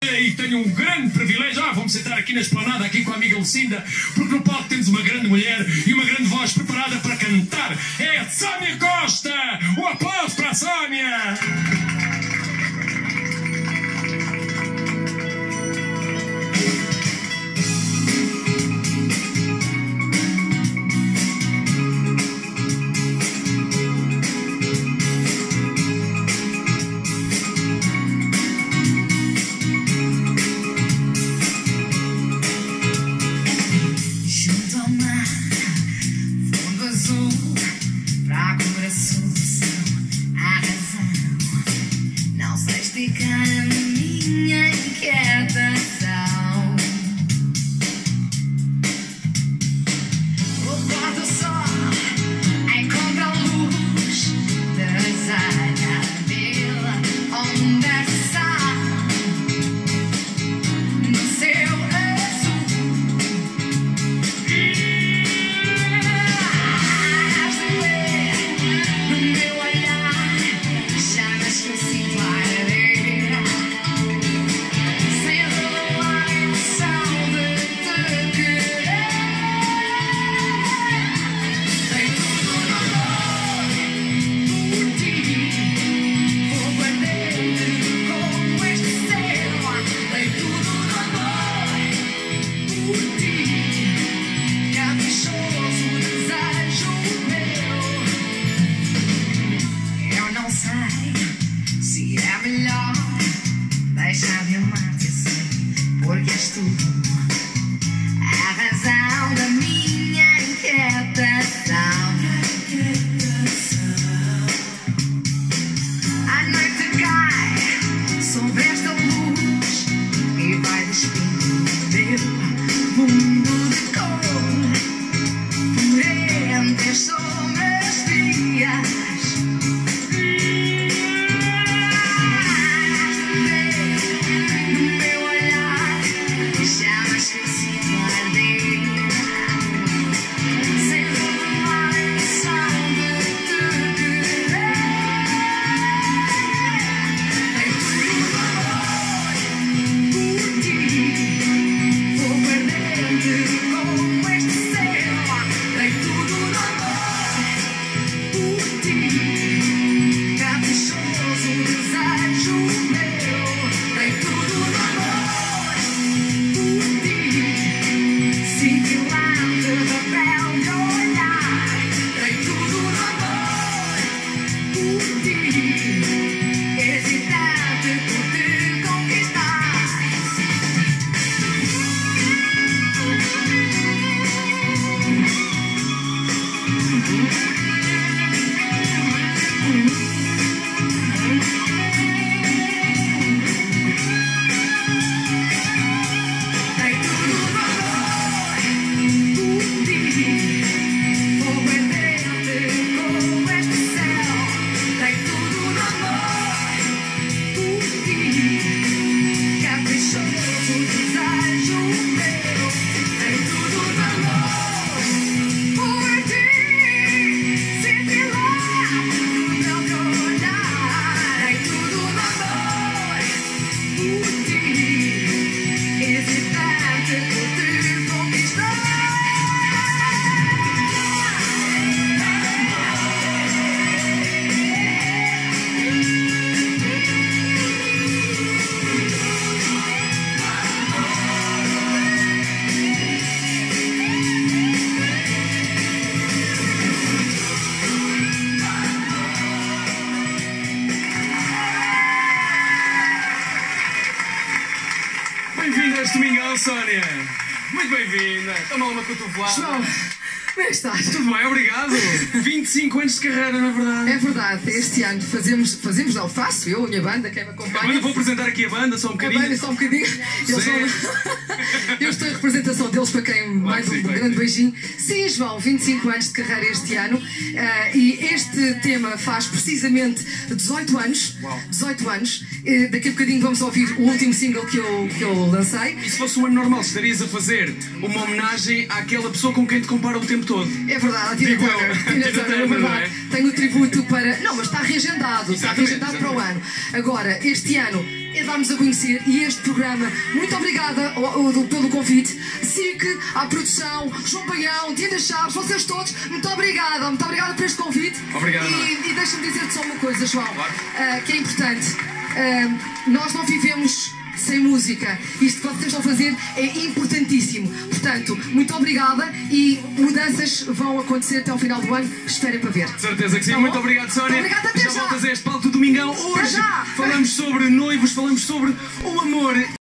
E tenho um grande privilégio. Vamos sentar aqui na esplanada, aqui com a amiga Lucinda, porque no palco temos uma grande mulher e uma grande voz preparada para cantar. É a Sónia Costa! Um aplauso para a Sónia! Bem-vinda a este domingão, Sónia. Muito bem-vinda. Toma uma cotovelada. João, como é que estás? Tudo bem, obrigado. 25 anos de carreira, na verdade. É verdade, este ano faço eu, a minha banda, quem me acompanha. Eu vou apresentar aqui a banda, só um bocadinho. A banda, só um bocadinho. Eu estou em representação deles, para quem mais um grande beijinho. Sim, João, 25 anos de carreira este ano. E este tema faz precisamente 18 anos. Uau. 18 anos. Daqui a bocadinho vamos ouvir o último single que eu lancei. E se fosse um ano normal, estarias a fazer uma homenagem àquela pessoa com quem te compara o tempo todo. É verdade, a Tina Digo Turner. eu. Tina Tina Turner, é Turner, não verdade. é? Tem o tributo para. Não, mas está reagendado. Está Exatamente, reagendado para o exatamente. ano. Agora, este ano é dar-nos a conhecer e este programa. Muito obrigada pelo convite. SIC, à produção, João Paião, Diana Chaves, vocês todos, muito obrigada por este convite. Obrigado, E deixa-me dizer-te só uma coisa, João, Claro. que é importante. Nós não vivemos sem música. Isto que vocês estão a fazer é importantíssimo. Portanto, muito obrigada e mudanças vão acontecer até ao final do ano. Esperem para ver. Certeza que sim. Tá Muito bom? obrigado, Sónia. Muito obrigada, até Já já. voltas a este palco do Domingão. Até Hoje já. falamos sobre noivos, falamos sobre o amor.